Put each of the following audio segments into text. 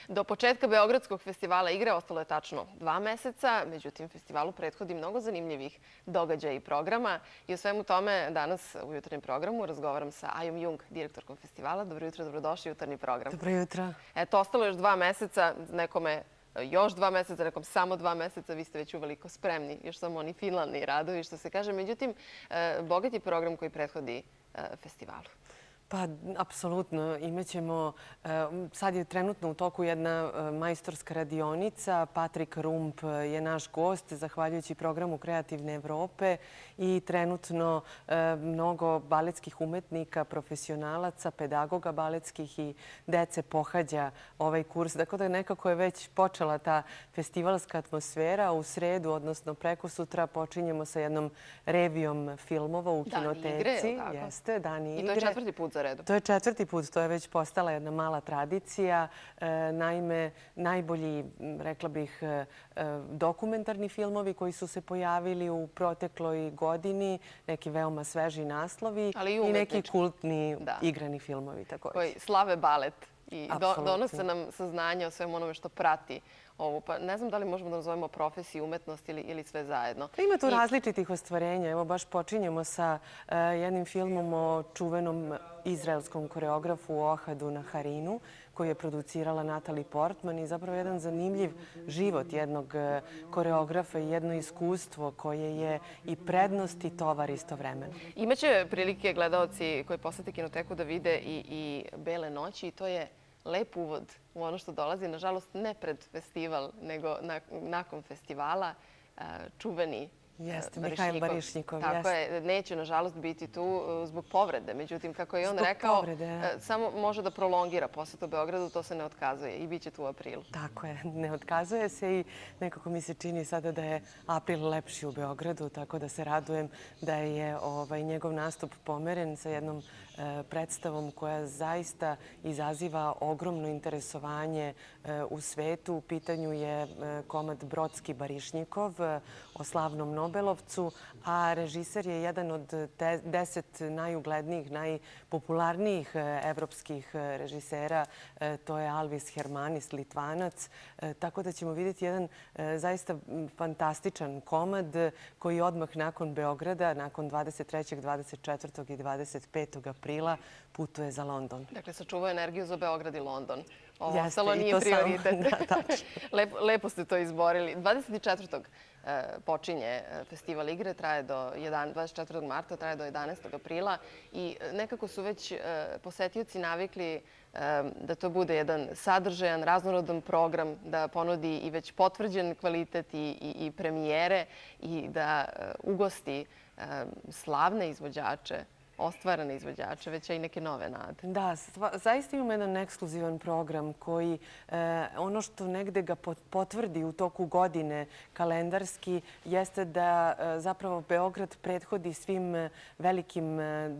Do početka Beogradskog festivala igre ostalo je tačno 2 meseca, međutim festivalu prethodi mnogo zanimljivih događaja i programa i o svemu tome danas u jutarnjem programu razgovaram sa Ajom Jung, direktorkom festivala. Dobro jutro, dobrodošli u jutarnji program. Dobro jutro. Eto, ostalo je još 2 meseca, nekome još 2 meseca, nekom samo 2 meseca, vi ste već uveliko spremni, još samo oni finalni radovi, što se kaže. Međutim, bogat je program koji prethodi festivalu. Pa, apsolutno. Imaćemo, sad je trenutno u toku jedna majstorska radionica. Patrik Rump je naš gost, zahvaljujući programu Kreativne Evrope i trenutno mnogo baletskih umetnika, profesionalaca, pedagoga baletskih i dece pohađa ovaj kurs. Dakle, nekako je već počela ta festivalska atmosfera. U sredu, odnosno prekosutra, počinjemo sa jednom revijom filmova u kinoteci. Jeste, Dani igre. I to je 4. put za redom. To je 4. put, to je već postala jedna mala tradicija. Naime, najbolji, rekla bih, dokumentarni filmovi koji su se pojavili u protekloj godini, neki veoma sveži naslovi i neki kultni igrani filmovi također. Koji slave balet i donose nam saznanje o svemu onome što prati ovu. Pa ne znam da li možemo da nazovemo profesiju, umetnost ili sve zajedno. Ima tu različitih ostvarenja. Evo, baš počinjemo sa jednim filmom o čuvenom izraelskom koreografu Ohadu Naharinu, koji je producirala Natalie Portman i zapravo jedan zanimljiv život jednog koreografa i jedno iskustvo koje je i prednost i tovar istovremeno. Imaće prilike gledaoci koji posete kinoteku da vide i Bele noći i to je lep uvod u ono što dolazi, nažalost ne pred festival, nego nakon festivala, čuveni Mihajl Barišnikov. Tako je, neće nažalost biti tu zbog povrede. Međutim, kako je on rekao, samo može da prolongira posetu Beogradu, to se ne otkazuje i bit će tu u aprilu. Tako je, ne otkazuje se i nekako mi se čini sada da je april lepši u Beogradu, tako da se radujem da je njegov nastup pomeren sa jednom predstavom koja zaista izaziva ogromno interesovanje u svetu. U pitanju je komad Brodski Barišnikov o slavnom Nobelovcu, a režiser je jedan od 10 najuglednijih, najpopularnijih evropskih režisera. To je Alvis Hermanis, Litvanac. Tako da ćemo vidjeti jedan zaista fantastičan komad koji odmah nakon Beograda, nakon 23., 24. i 25. aprila putuje za London. Dakle, sačuvao energiju za Beograd i London. Ovo ostalo nije prioritet. Lepo ste to izborili. 24. počinje festival igre, traje do 24. marta, traje do 11. aprila i nekako su već posetioci navikli da to bude jedan sadržajan, raznorodan program, da ponudi i već potvrđen kvalitet i premijere i da ugosti slavne izvođače, ostvarane izvođače, već i neke nove nade. Da, zaista imamo jedan ekskluzivan program koji ono što negde ga potvrdi u toku godine kalendarski jeste da zapravo Beograd prethodi svim velikim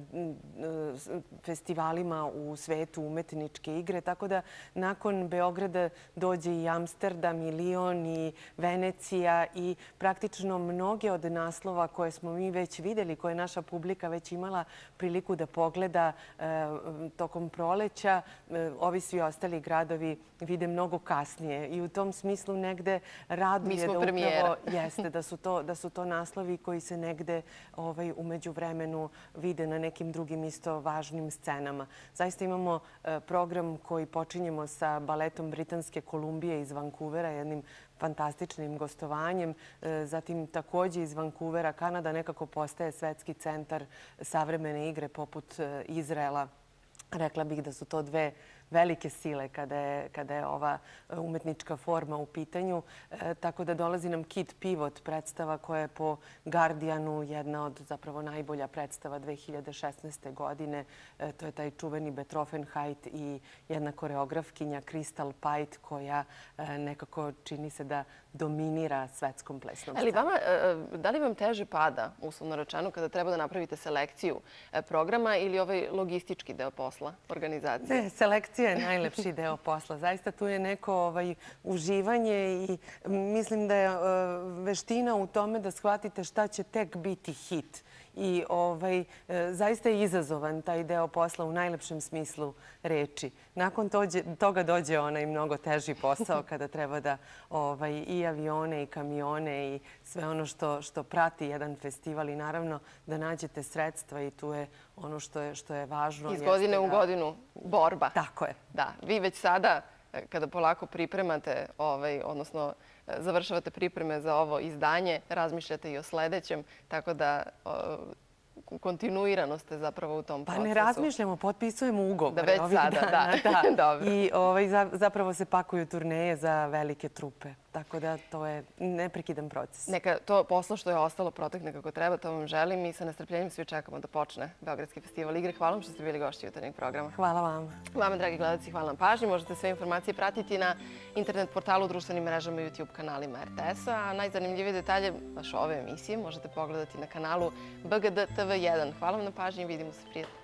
festivalima u svetu umetničke igre, tako da nakon Beograda dođe i Amsterdam, i Lion, i Venecija i praktično mnoge od naslova koje smo mi već videli, koje je naša publika već imala priliku da pogleda tokom proleća, ovi svi ostali gradovi vide mnogo kasnije. I u tom smislu negde raduje da upravo jeste da su to naslovi koji se negde u međuvremenu vide na nekim drugim isto važnim scenama. Zaista imamo program koji počinjemo sa baletom Britanske Kolumbije iz Vancouvera, jednim fantastičnim gostovanjem. Zatim također iz Vancouvera Kanada nekako postaje svetski centar savremene igre poput Izraela. Rekla bih da su to dve velike sile kada je ova umetnička forma u pitanju. Tako da dolazi nam Kid Pivot, predstava koja je po Guardianu jedna od zapravo najbolja predstava 2016. godine. To je taj čuveni Betroffenheit i jedna koreografkinja Crystal Pite koja nekako čini se da dominira svetskom plesnom scenu. Da li vam teže pada, uslovno rečeno, kada treba da napravite selekciju programa ili ovaj logistički deo posla, organizacije? Ne, selekcija je najlepši deo posla. Zaista tu je neko uživanje i mislim da je veština u tome da shvatite šta će tek biti hit i zaista je izazovan taj deo posla u najlepšem smislu reči. Nakon toga dođe onaj mnogo teži posao kada treba da i avione i kamione i sve ono što prati jedan festival i naravno da nađete sredstva i tu je ono što je važno. Iz godine u godinu borba. Tako je. Da, vi već sada kada polako pripremate, odnosno završavate pripreme za ovo izdanje, razmišljate i o sledećem, tako da kontinuirano ste zapravo u tom procesu. Pa ne razmišljamo, potpisujemo ugovore. Da već sada, da. I zapravo se pakuju turneje za velike trupe. Tako da to je neprekidan proces. Neka to poslo što je ostalo protekne kako treba, to vam želim i sa nestrpljenjem svi čekamo da počne Beogradski festival igre. Hvala vam što ste bili gošći jutarnjeg programa. Hvala vam. Vama, dragi gledalci, hvala vam pažnji. Možete sve informacije pratiti na internet portalu, društvenim mrežama i YouTube kanalima RTS-a. A najzanimljivije detalje baš ove emisije možete pogledati na kanalu BGD TV1. Hvala vam na pažnji i vidimo se prijatno.